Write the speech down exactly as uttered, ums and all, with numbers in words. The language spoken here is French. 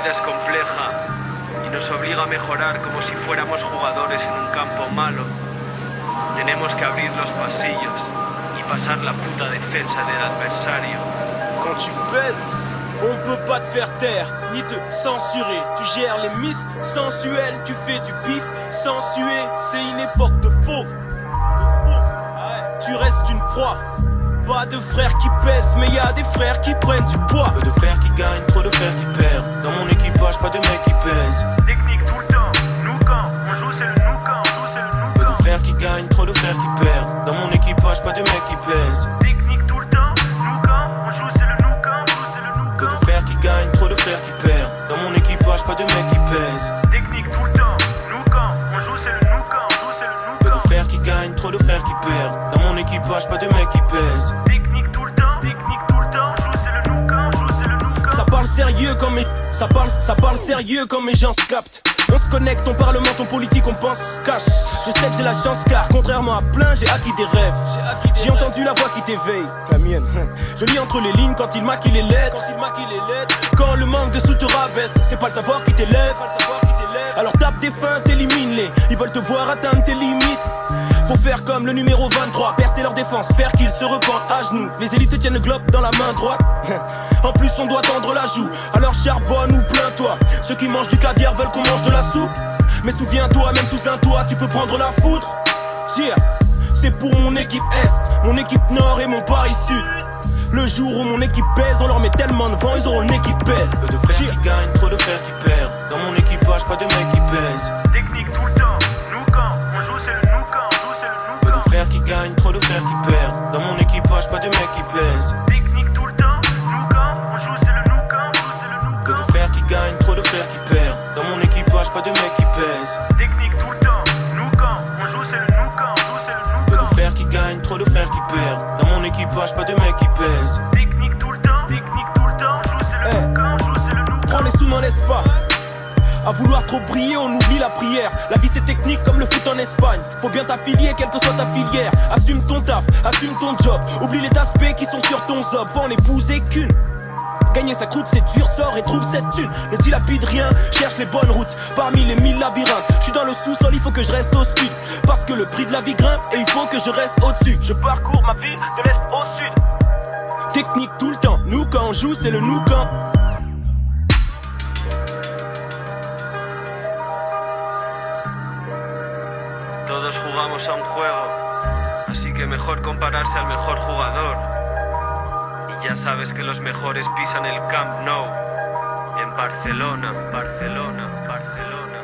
vida es compleja y nos obliga a mejorar como si fuéramos jugadores en un campo malo. Tenemos que abrir los pasillos y pasar la puta defensa del adversario. Quand tu pèses, on peut pas te faire taire, ni te censurer. Tu gères les miss sensuelles, tu fais du bif sans suer. C'est une époque de fauve. Tu restes une proie. Pas de frères qui pèsent, mais y a des frères qui prennent du poids. Peu de frères qui gagnent, trop de frères qui perdent. Dans mon équipage, pas de mecs qui pèsent. Technique tout le temps, nous quand on joue c'est le nous quand on joue c'est le nous quand. Peu de frères qui gagnent, trop de frères qui perdent. Dans mon équipage, pas de mecs qui pèsent. Technique tout le temps, nous quand on joue c'est le nous quand on joue c'est le nous quand. Peu de frères qui gagnent, trop de frères qui perdent. Dans mon équipage, pas de mecs qui pèsent. Technique tout le temps, nous quand on joue c'est le nous quand on joue c'est le nous Peu quand. de frères qui gagnent, trop de frères qui perdent. Dans mon équipage, pas de mecs qui pèsent. Technique tout le temps, technique tout le temps, on joue c'est le nous quand on joue c'est le nous quand. Ça parle sérieux comme mes... Ça parle, ça parle sérieux comme mes gens se captent. On se connecte, on parlement, on politique, on pense, cache. Je sais que j'ai la chance car, contrairement à plein, j'ai acquis des rêves. J'ai entendu la voix qui t'éveille, la mienne. Je lis entre les lignes quand il maquille les lettres. Quand il maquille les lettres. Quand le manque de sous te rabaisse, c'est pas le savoir qui t'élève. Alors tape des feintes, élimine-les. Ils veulent te voir atteindre tes limites. Faut faire comme le numéro vingt-trois, percer leur défense, faire qu'ils se repentent à genoux. Les élites tiennent le globe dans la main droite. En plus on doit tendre la joue. Alors charbonne ou plains-toi. Ceux qui mangent du caviar veulent qu'on mange de la soupe. Mais souviens-toi, même sous un toit, tu peux prendre la foudre. Yeah. C'est pour mon équipe Est, mon équipe Nord et mon Paris Sud. Le jour où mon équipe pèse, on leur met tellement de vent, ils auront une équipe belle. Peu de frères qui gagnent, trop de frères qui perdent. Dans mon équipage, pas de mecs qui pèsent. Technique tout le temps, nous quand on joue c'est le nous quand on joue c'est le nous Peu quand. de frères qui gagnent, trop de frères qui perdent. Dans mon équipage, pas de mecs qui pèsent. Technique tout le temps, nous quand on joue c'est le nous quand on joue c'est le nous Peu quand. de frères qui gagnent, trop de frères qui perdent. Dans mon équipage, pas de mecs qui pèsent. Technique tout le temps, nous quand on joue c'est le nous quand on joue c'est le nous Peu quand. de frères qui gagnent, trop de frères qui perdent. Dans mon équipage, pas de mecs qui pèsent. Technique tout le temps, technique tout le temps, on joue c'est le Hey. nous quand on joue c'est le nous Prends quand. les sous, n'en laisse pas. À vouloir trop briller, on oublie la prière. La vie c'est technique comme le foot en Espagne. Faut bien t'affilier, quelle que soit ta filière. Assume ton taf, assume ton job. Oublie les aspects qui sont sur ton zob. Faut en épouser qu'une. Gagner sa croûte c'est dur, sort et trouve cette thune. Ne dilapide rien, cherche les bonnes routes parmi les mille labyrinthes. Je suis dans le sous-sol, il faut que je reste au speed. Parce que le prix de la vie grimpe et il faut que je reste au-dessus. Je parcours ma vie de l'est au sud. Technique tout le temps, nous quand on joue c'est le nous quand. Todos jugamos a un juego, así que mejor compararse al mejor jugador. Y ya sabes que los mejores pisan el Camp Nou. En Barcelona, Barcelona, Barcelona.